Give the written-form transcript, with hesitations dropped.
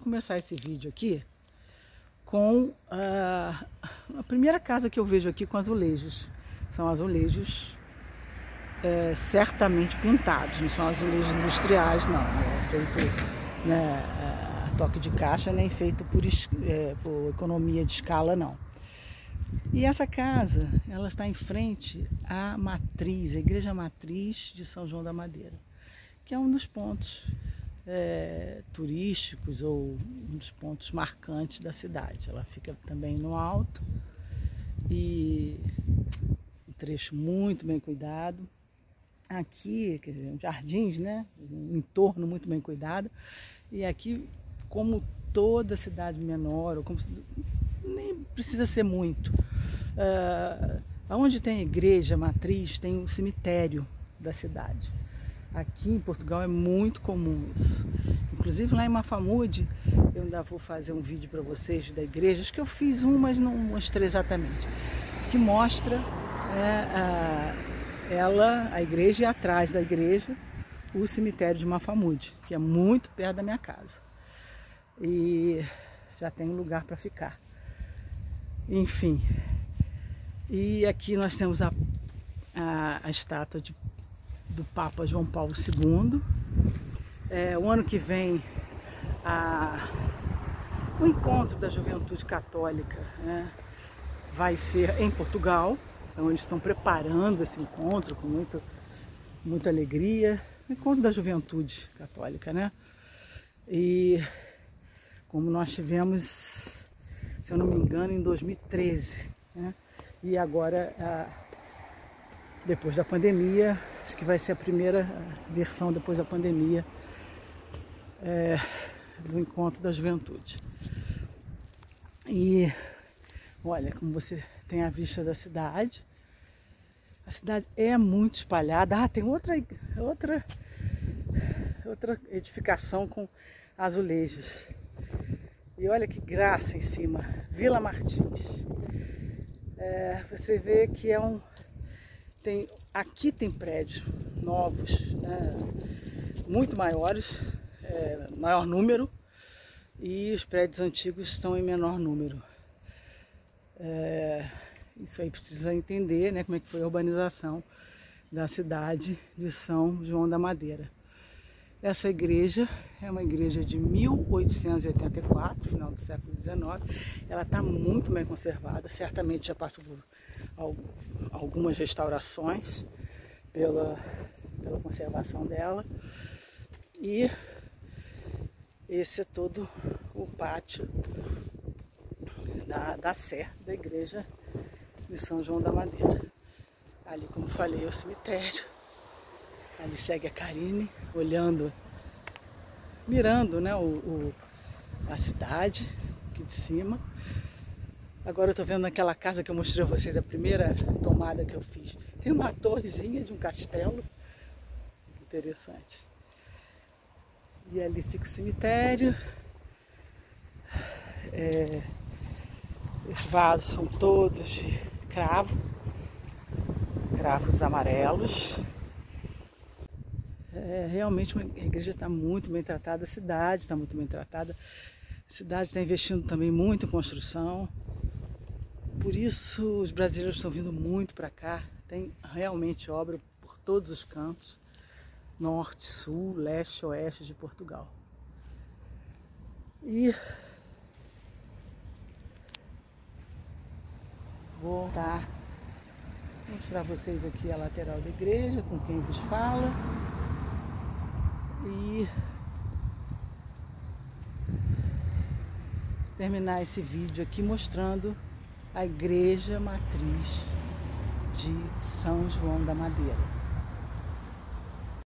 começar esse vídeo aqui com a primeira casa que eu vejo aqui com azulejos. São azulejos certamente pintados, não são azulejos industriais, não. É feito, né, a toque de caixa, nem feito por economia de escala, não. E essa casa, ela está em frente à matriz, a igreja matriz de São João da Madeira, que é um dos pontos turísticos ou um dos pontos marcantes da cidade. Ela fica também no alto e um trecho muito bem cuidado. Aqui, quer dizer, jardins, né? Um entorno muito bem cuidado. E aqui, como toda cidade menor, ou como nem precisa ser muito, onde tem igreja matriz, tem o cemitério da cidade. Aqui em Portugal é muito comum isso. Inclusive lá em Mafamude, eu ainda vou fazer um vídeo para vocês da igreja, acho que eu fiz um, mas não mostrei exatamente, que mostra a igreja, e atrás da igreja o cemitério de Mafamude, que é muito perto da minha casa. E já tem um lugar para ficar. Enfim, e aqui nós temos a estátua do Papa João Paulo II. O ano que vem o encontro da juventude católica, né, vai ser em Portugal. Então eles estão preparando esse encontro com muita alegria. O encontro da juventude católica, né? E como nós tivemos, se eu não me engano, em 2013, né? E agora, depois da pandemia, acho que vai ser a primeira versão depois da pandemia do encontro da juventude. E olha, como você tem a vista da cidade, a cidade é muito espalhada. Tem outra edificação com azulejos. E olha que graça em cima, Vila Martins. Você vê que aqui tem prédios novos, né, muito maiores, maior número, e os prédios antigos estão em menor número. Isso aí precisa entender, né, como é que foi a urbanização da cidade de São João da Madeira. Essa igreja é uma igreja de 1884, final do século XIX. Ela está muito bem conservada, certamente já passou por algumas restaurações pela conservação dela. E esse é todo o pátio da Sé, da igreja de São João da Madeira. Ali, como falei, é o cemitério. Ali segue a Karine, olhando, mirando, né, a cidade aqui de cima. Agora eu estou vendo aquela casa que eu mostrei a vocês, a primeira tomada que eu fiz. Tem uma torrezinha de um castelo. Interessante. E ali fica o cemitério. Os vasos são todos de cravos amarelos. Realmente a igreja está muito bem tratada, a cidade está muito bem tratada. A cidade está investindo também muito em construção. Por isso os brasileiros estão vindo muito para cá. Tem realmente obra por todos os cantos. Norte, sul, leste, oeste de Portugal. E vou mostrar a vocês aqui a lateral da igreja, com quem vos fala. E terminar esse vídeo aqui mostrando a igreja matriz de São João da Madeira.